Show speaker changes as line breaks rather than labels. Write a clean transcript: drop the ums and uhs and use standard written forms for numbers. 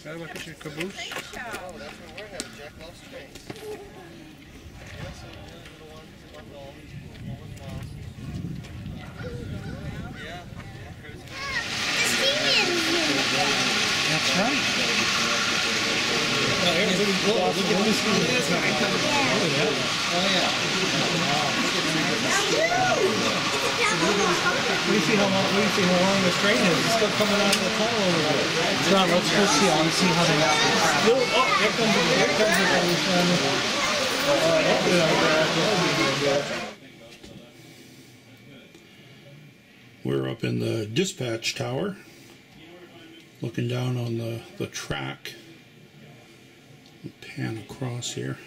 Gotta look at your caboose.
Oh, that's where we're headed. Jack loves trains.
That's right. We see how long this train is. It's still coming out of the tunnel over there.
John, let's go see. I want to see how they got
Still, oh, here comes the
We're up in the dispatch tower, looking down on the track. Pan across here.